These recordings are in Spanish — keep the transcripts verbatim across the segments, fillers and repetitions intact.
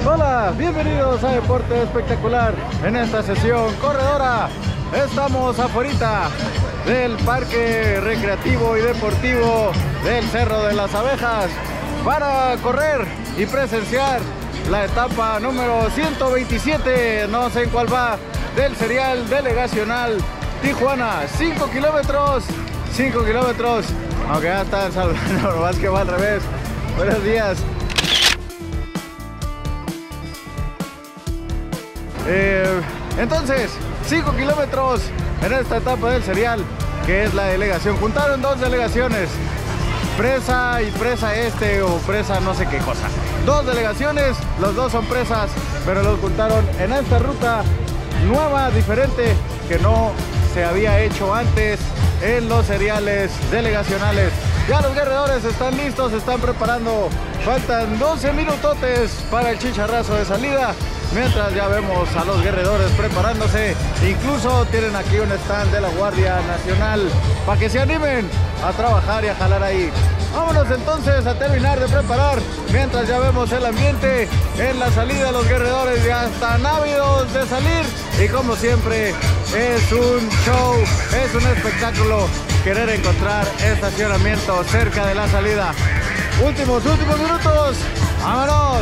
Hola, bienvenidos a Deporte Espectacular. En esta sesión corredora estamos afuera del Parque Recreativo y Deportivo del Cerro de las Abejas para correr y presenciar la etapa número ciento veintisiete, no sé en cuál va, del serial delegacional Tijuana. cinco kilómetros, cinco kilómetros, aunque ya están saludando, más que va al revés. Buenos días. Eh, entonces, cinco kilómetros en esta etapa del serial, que es la delegación. Juntaron dos delegaciones, presa y presa este o presa no sé qué cosa. Dos delegaciones, los dos son presas, pero los juntaron en esta ruta nueva, diferente, que no se había hecho antes en los seriales delegacionales. Ya los guerreadores están listos, se están preparando. Faltan doce minutotes para el chicharrazo de salida. Mientras ya vemos a los guerreadores preparándose. Incluso tienen aquí un stand de la Guardia Nacional para que se animen a trabajar y a jalar ahí. Vámonos entonces a terminar de preparar. Mientras ya vemos el ambiente en la salida. Los guerreadores ya están ávidos de salir. Y como siempre es un show, es un espectáculo querer encontrar estacionamiento cerca de la salida. Últimos, últimos minutos. ¡Vámonos!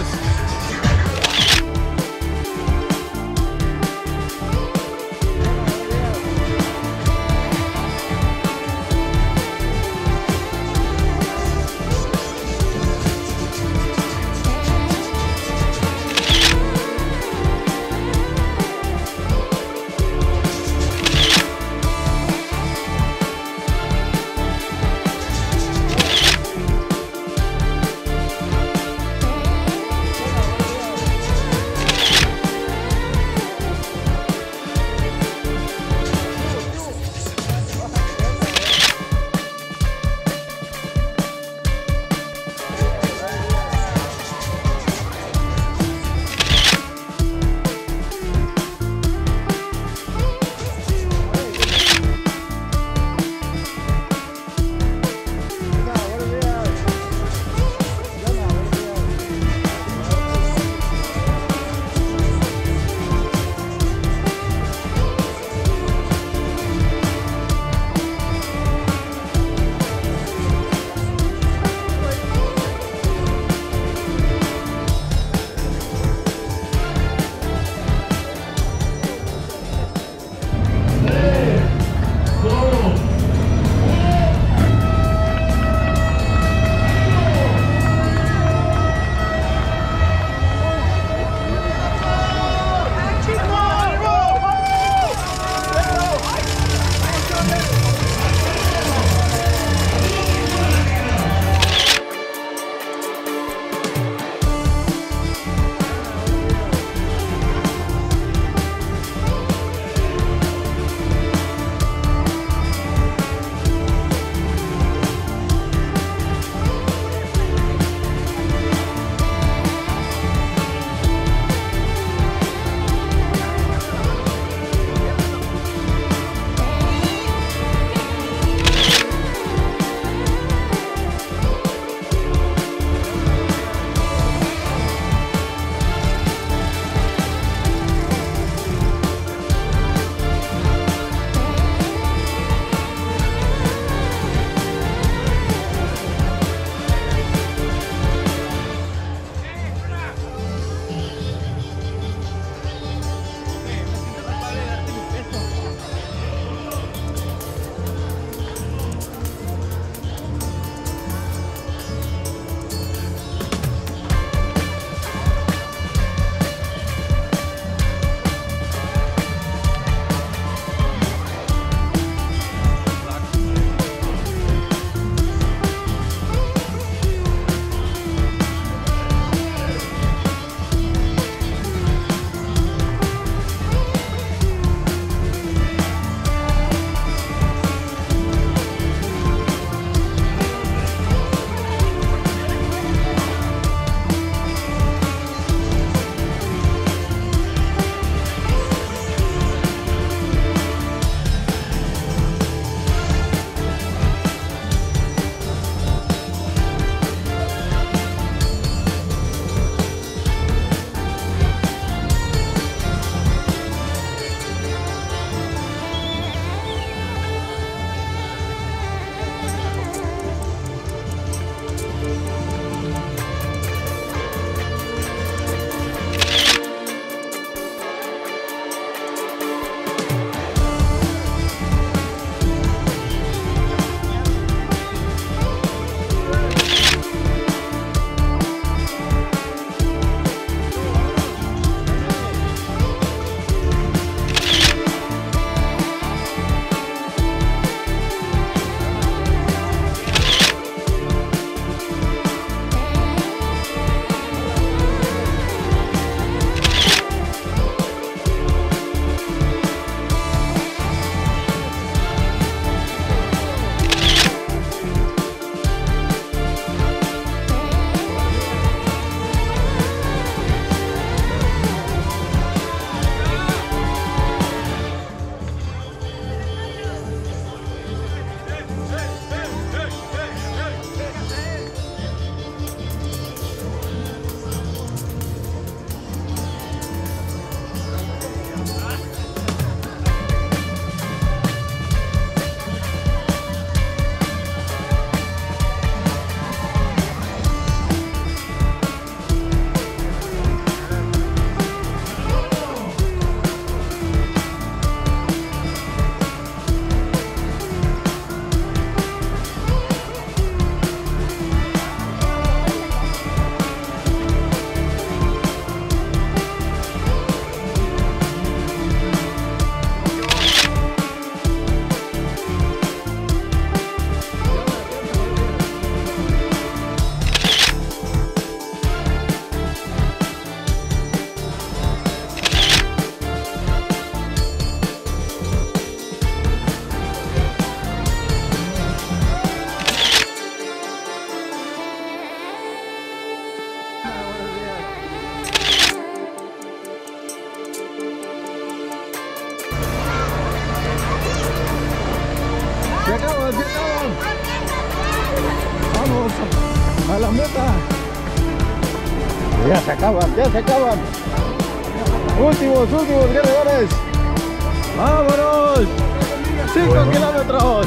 Vamos a la meta. Ya se acaban, ya se acaban. Últimos, últimos guerreros. ¡Vámonos! cinco kilómetros.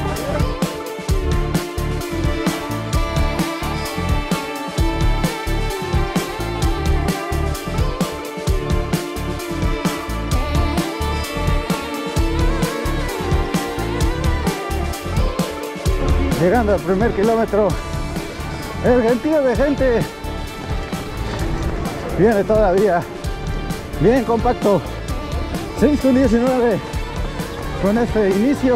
Llegando al primer kilómetro. El gentío de gente viene todavía bien compacto. seis con diecinueve con este inicio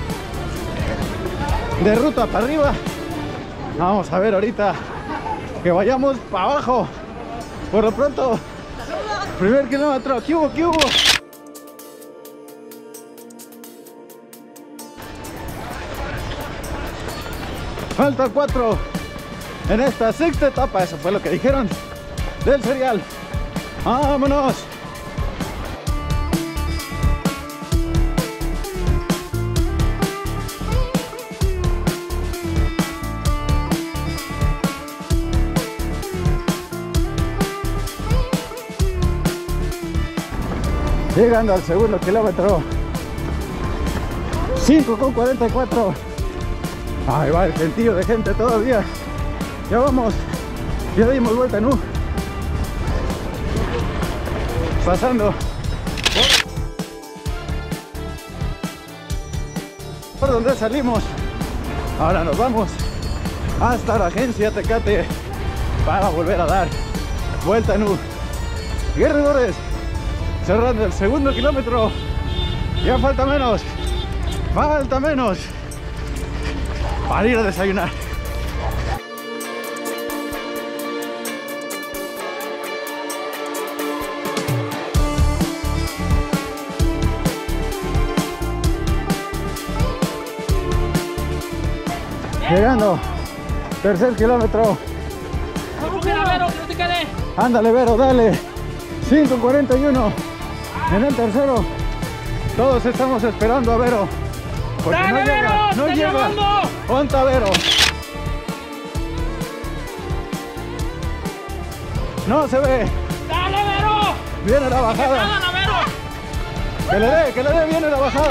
de ruta para arriba. Vamos a ver ahorita que vayamos para abajo. Por lo pronto, primer kilómetro. ¿Qué hubo? ¿Qué hubo? Faltan cuatro en esta sexta etapa. Eso fue lo que dijeron del serial. ¡Vámonos! Llegando al segundo kilómetro. cinco con cuarenta y cuatro. Ahí va el gentío de gente todavía. Ya vamos. Ya dimos vuelta en U. Pasando por donde salimos. Ahora nos vamos hasta la agencia Tecate para volver a dar vuelta en U. Guerreros, cerrando el segundo kilómetro. Ya falta menos. Falta menos para ir a desayunar. Llegando, tercer kilómetro. Ándale, Vero, dale. cinco cuarenta y uno en el tercero. Todos estamos esperando a Vero. Porque ¡Dale, no llega, Vero! no ¡Está llega. llamando! ¡Ponta, Vero! No se ve. ¡Dale, Vero! Viene la bajada. ¡Dale, Vero! Que le dé, que le dé, viene la bajada.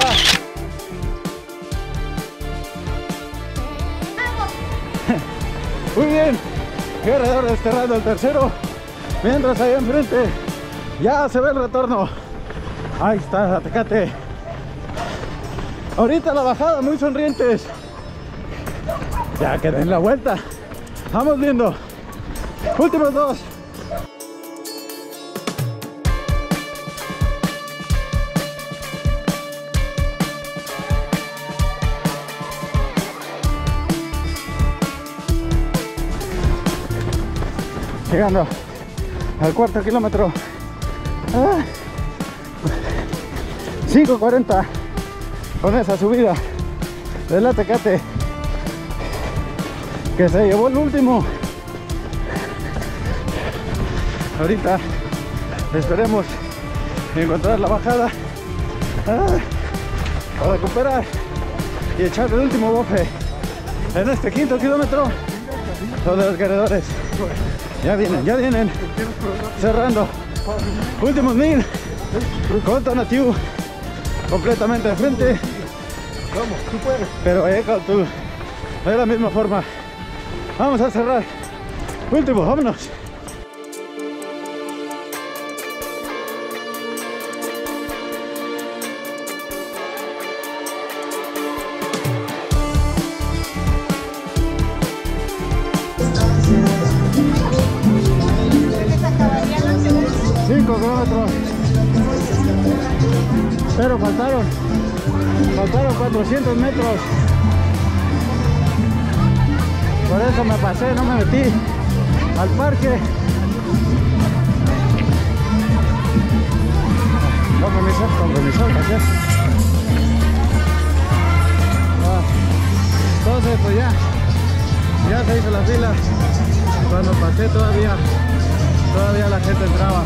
Muy bien. Guerrero desterrando el tercero. Mientras ahí enfrente ya se ve el retorno. Ahí está, Tecate. Ahorita la bajada, muy sonrientes. Ya que den la vuelta. Vamos viendo. Últimos dos. Llegando al cuarto kilómetro. Ah, cinco cuarenta con esa subida de la Tecate que se llevó el último. Ahorita esperemos encontrar la bajada ah, para recuperar y echar el último bofe en este quinto kilómetro. Todos los guerreros ya vienen, ya vienen cerrando últimos mil con Tonatiuh completamente de frente. Vamos, tú puedes. Pero eh, con tu, de la misma forma. Vamos a cerrar. Último, vámonos. cinco kilómetros. Pero faltaron. Faltaron cuatrocientos metros. Por eso me pasé, no me metí al parque. Con permiso, con permiso, gracias. Ah, entonces pues ya, ya se hizo la fila. Cuando pasé todavía, todavía la gente entraba.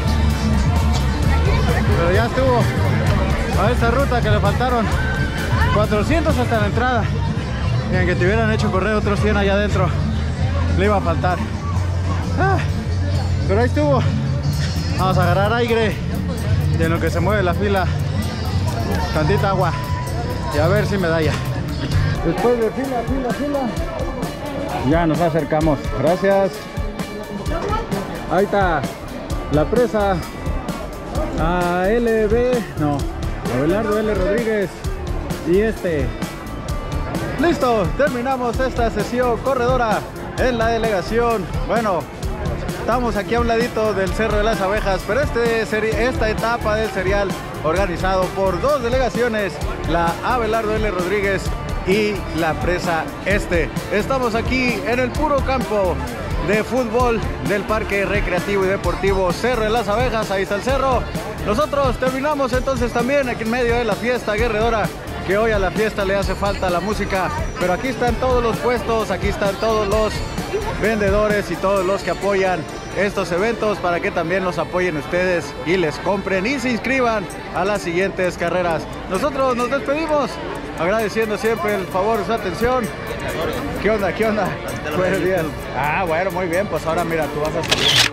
Pero ya estuvo a esta ruta que le faltaron cuatrocientos hasta la entrada. Miren, que te hubieran hecho correr otros cien allá adentro, le iba a faltar. Ah, pero ahí estuvo. Vamos a agarrar aire y en lo que se mueve la fila, tantita agua y a ver si medalla. Después de fila, fila, fila, ya nos acercamos. Gracias. Ahí está la presa A L B, no, Abelardo L. Rodríguez. Y este. Listo, terminamos esta sesión corredora en la delegación. Bueno, estamos aquí a un ladito del Cerro de las Abejas, pero este, esta etapa del serial organizado por dos delegaciones, la Abelardo L. Rodríguez y la Presa Este. Estamos aquí en el puro campo de fútbol del Parque Recreativo y Deportivo Cerro de las Abejas. Ahí está el cerro. Nosotros terminamos entonces también aquí en medio de la fiesta guerredora, que hoy a la fiesta le hace falta la música, pero aquí están todos los puestos, aquí están todos los vendedores y todos los que apoyan estos eventos para que también los apoyen ustedes y les compren y se inscriban a las siguientes carreras. Nosotros nos despedimos agradeciendo siempre el favor de su atención. ¿Qué onda? ¿Qué onda? Buenos días. Ah, bueno, muy bien, pues ahora mira, tú vas a salir.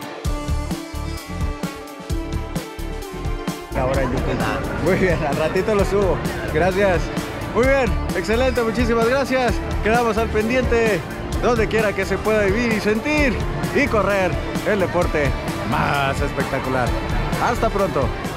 Ahora en YouTube. Muy bien, al ratito lo subo. Gracias. Muy bien, excelente, muchísimas gracias. Quedamos al pendiente donde quiera que se pueda vivir y sentir y correr el deporte más espectacular. Hasta pronto.